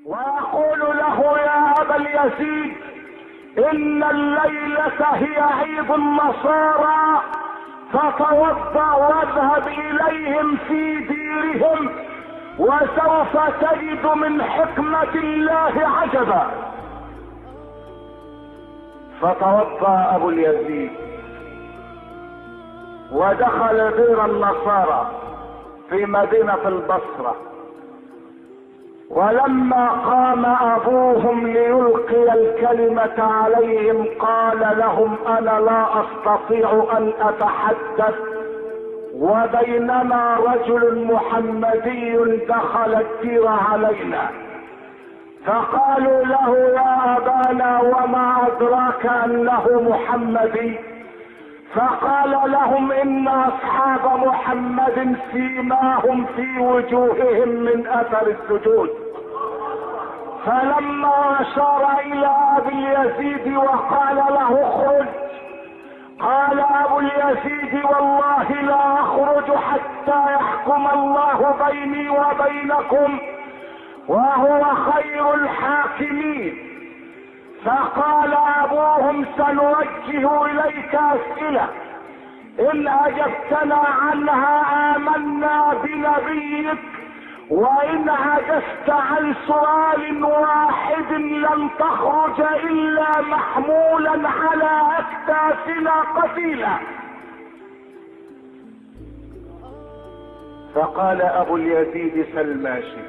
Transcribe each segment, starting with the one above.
ويقول له: يا ابا اليزيد، ان الليلة هي عيد النصارى، فتوضأ واذهب اليهم في ديرهم، وسوف تجد من حكمة الله عجبا. فتوضأ ابو اليزيد ودخل دير النصارى في مدينة البصرة، ولما قام ابوهم ليلقي الكلمة عليهم قال لهم: انا لا استطيع ان اتحدث، وبينما رجل محمدي دخل الدير علينا. فقالوا له: يا ابانا وما ادراك انه محمدي؟ فقال لهم: ان اصحاب محمد فيما هم في وجوههم من اثر السجود. فلما اشار الى ابي اليزيد وقال له: اخرج، قال ابو اليزيد: والله لا اخرج حتى يحكم الله بيني وبينكم، وهو خير الحاكمين. فقال ابوهم: سنوجه اليك اسئلة، ان اجبتنا عنها امنا بنبيك، وان عجزت عن سؤال واحد لن تخرج الا محمولا على اكتافنا قتيلا. فقال ابو اليزيد: سلماشي.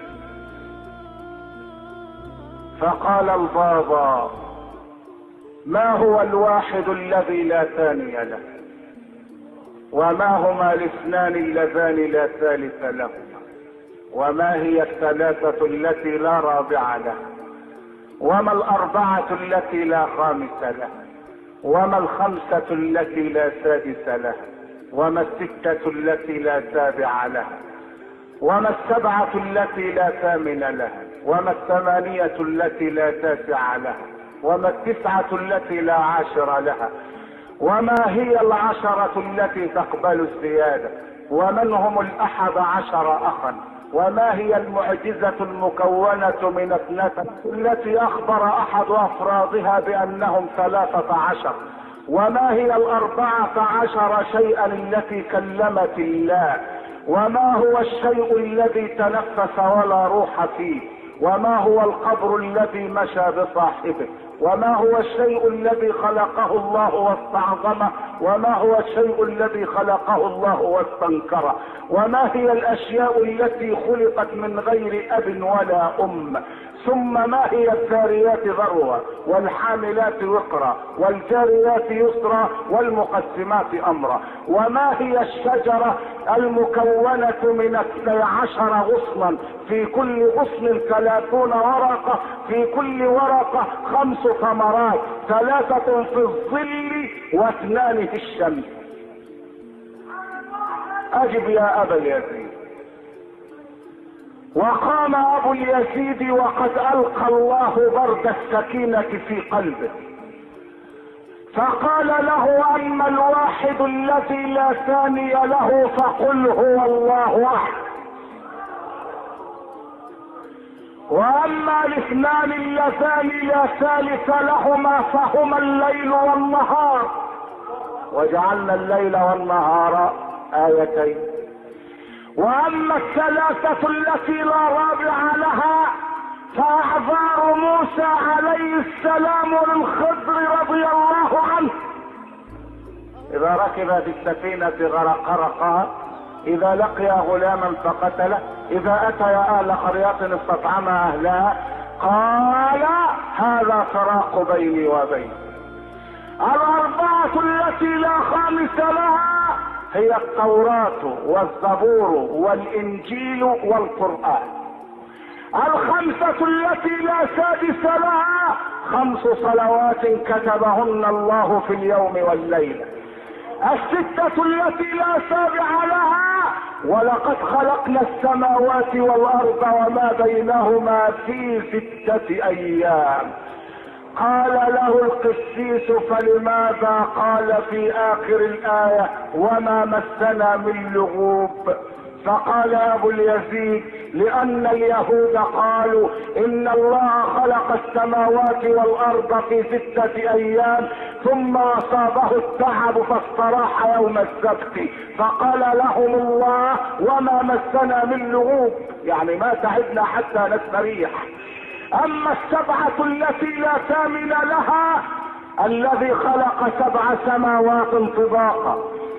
فقال البابا: ما هو الواحد الذي لا ثاني له؟ وما هما الاثنان اللذان لا ثالث لهما؟ وما هي الثلاثة التي لا رابع لها؟ وما الأربعة التي لا خامس لها؟ وما الخمسة التي لا سادس لها؟ وما الستة التي لا سابع لها؟ وما السبعة التي لا ثامن لها؟ وما الثمانية التي لا تاسع لها؟ وما التسعة التي لا عاشر لها؟ وما هي العشرة التي تقبل الزيادة؟ ومن هم ال11 أخا؟ وما هي المعجزة المكونة من 12 التي أخبر أحد أفرادها بأنهم 13؟ وما هي 14 شيئا التي كلمت الله؟ وما هو الشيء الذي تنفس ولا روح فيه؟ وما هو القبر الذي مشى بصاحبه؟ وما هو الشيء الذي خلقه الله واستعظمه؟ وما هو الشيء الذي خلقه الله واستنكره؟ وما هي الاشياء التي خلقت من غير اب ولا ام؟ ثم ما هي الذاريات ذروة، والحاملات وقرا، والجاريات يسرا، والمقسمات امرا؟ وما هي الشجرة المكونة من 12 غصنا، في كل غصن 30 ورقة، في كل ورقة 5 ثمرات، 3 في الظل و2 في الشمس؟ اجب يا ابا اليزيد. وقام ابو اليزيد وقد القى الله برد السكينة في قلبه، فقال له: اما الواحد الذي لا ثاني له فقل هو الله احد، واما الاثنان اللذان لا ثالث لهما فهما الليل والنهار، وجعلنا الليل والنهار آيتين. واما الثلاثة التي لا رابع لها فاعذار موسى عليه السلام للخضر رضي الله عنه، اذا ركب في السفينة غرقها، اذا لقي غلاما فقتله، اذا اتى اهل قرية استطعم اهلها، قال: هذا فراق بيني وبينك. 4 التي لا خامس لها هي التوراة والزبور والانجيل والقرآن. 5 التي لا سادس لها 5 صلوات كتبهن الله في اليوم والليلة. 6 التي لا سابع لها ولقد خلقنا السماوات والارض وما بينهما في 6 ايام. قال له القسيس: فلماذا قال في اخر الايه وما مسنا من لغوب؟ فقال ابو اليزيد: لان اليهود قالوا ان الله خلق السماوات والارض في 6 ايام ثم اصابه التعب فاستراح يوم السبت، فقال لهم الله: وما مسنا من لغوب، يعني ما تعبنا حتى نستريح. اما السبعة التي لا ثامن لها الذي خلق 7 سماوات طباقا،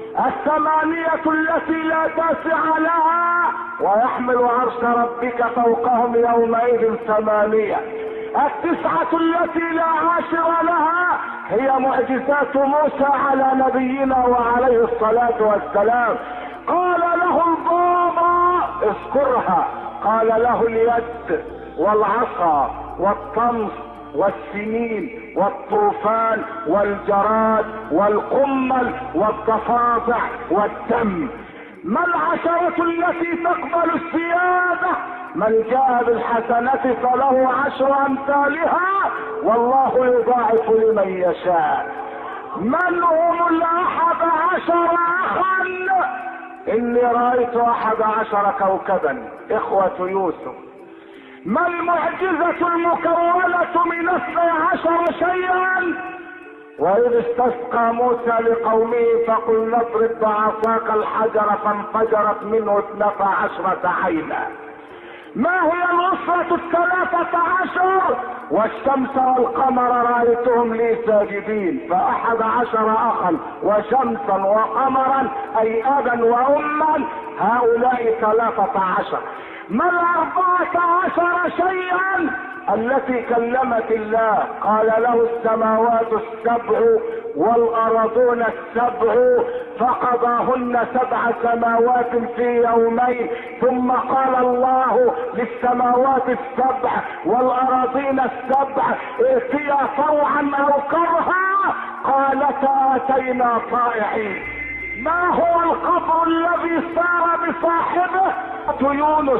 8 التي لا تاسع لها ويحمل عرش ربك فوقهم يومئذ 8، 9 التي لا عاشر لها هي معجزات موسى على نبينا وعليه الصلاة والسلام. قال له البابا: اذكرها. قال له: اليد والعصا والطمس والسنين والطوفان والجراد والقمل والضفادع والدم. ما 10 التي تقبل السيادة؟ من جاء بالحسنة فله 10 أمثالها والله يضاعف لمن يشاء. من هم 11 أخا؟ إني رأيت 11 كوكبا إخوة يوسف. ما المعجزة المكونة من 12 شيئا؟ وإذ استسقى موسى لقومه فقل اضرب بعصاك الحجر فانفجرت منه 12 عينا. ما هي الأسرة 13؟ والشمس والقمر رأيتهم لي ساجدين، ف11 أخا وشمسا وقمرا أي أبا وأما، هؤلاء 13. ما 14 شيئا التي كلمت الله؟ قال له: السماوات 7 والأرضون 7 فقضاهن 7 سماوات في يومين، ثم قال الله للسماوات 7 والأراضين 7 ائتيا طوعا أو كرها قالتا أتينا طائعين. ما هو القبر الذي سار بصاحبه يونس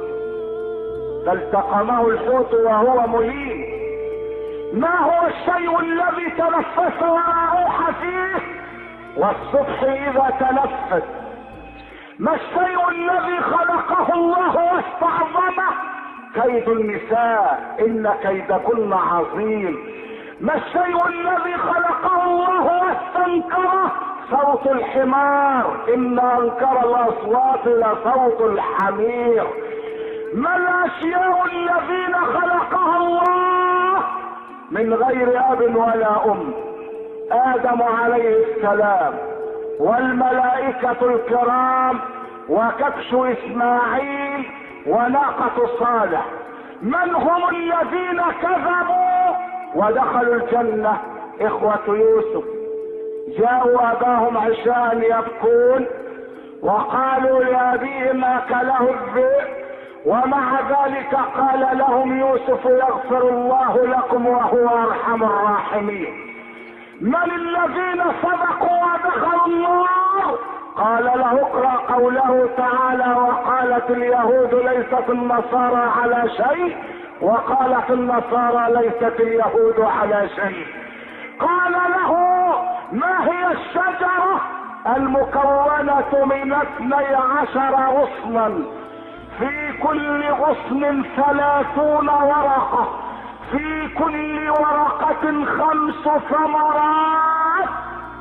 فالتقمه الحوت وهو مليم؟ ما هو الشيء الذي تنفس ولا روح فيه والصبح اذا تنفس؟ ما الشيء الذي خلقه الله واستعظمه؟ كيد النساء ان كيدكن عظيم. ما الشيء الذي خلقه الله واستنكره؟ صوت الحمار ان انكر الاصوات لصوت الحمير. ما الاشياء الذين خلقها الله من غير اب ولا ام؟ ادم عليه السلام والملائكة الكرام وكبش اسماعيل وناقة صالح. من هم الذين كذبوا ودخلوا الجنة؟ اخوة يوسف جاءوا اباهم عشاء يبكون وقالوا لابيهم اكله الذئب، ومع ذلك قال لهم يوسف: يغفر الله لكم وهو ارحم الراحمين. من الذين صدقوا ودخلوا النار؟ قال له: اقرأ قوله تعالى: وقالت اليهود ليست النصارى على شيء وقالت النصارى ليست اليهود على شيء. قال له: ما هي الشجرة المكونة من 12 غصنا في كل غصن 30 ورقة، في كل ورقة 5 ثمرات؟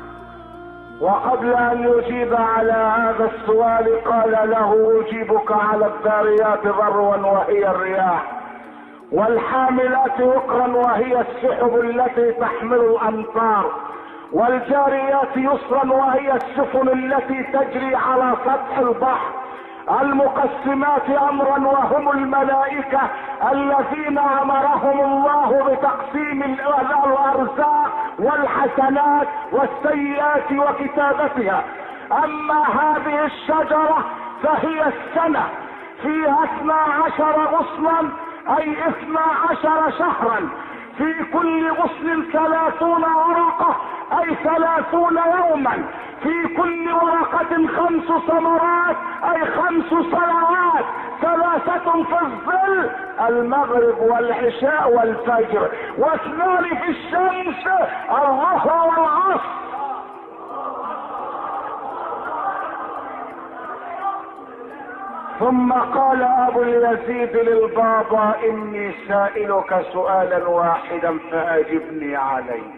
وقبل ان يجيب على هذا السؤال قال له: اجيبك على الذاريات ذروا وهي الرياح، والحاملات وقرا وهي السحب التي تحمل الامطار، والجاريات يسرا وهي السفن التي تجري على سطح البحر، المقسمات امرا وهم الملائكة الذين امرهم الله بتقسيم الارزاق والحسنات والسيئات وكتابتها. اما هذه الشجرة فهي السنة فيها 12 غصنا اي 12 شهرا، في كل غصن 30 ورقة اي 30 يوما، في كل ورقة 5 ثمرات اي 5 صلوات، 3 في الظل المغرب والعشاء والفجر، و2 في الشمس الظهر والعصر. ثم قال ابو اليزيد للبابا: اني سائلك سؤالا واحدا فاجبني عليه.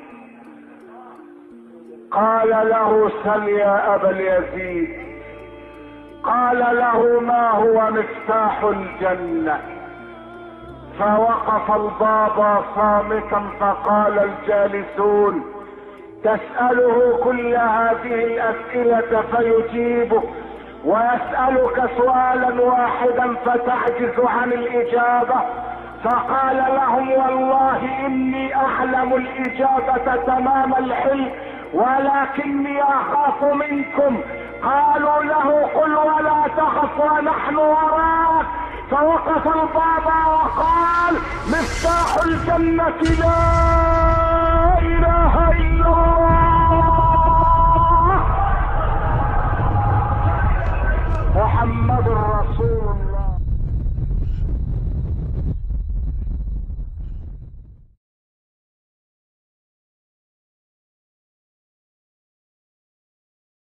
قال له: سل يا ابا اليزيد. قال له: ما هو مفتاح الجنة؟ فوقف البابا صامتا، فقال الجالسون: تسأله كل هذه الأسئلة فيجيبك، ويسألك سؤالا واحدا فتعجز عن الإجابة. فقال لهم: والله إني أعلم الإجابة تمام الحلم، ولكني أخاف منكم. قالوا له: قل ولا تخف ونحن وراك. فوقف البابا وقال: مفتاح الجنة لا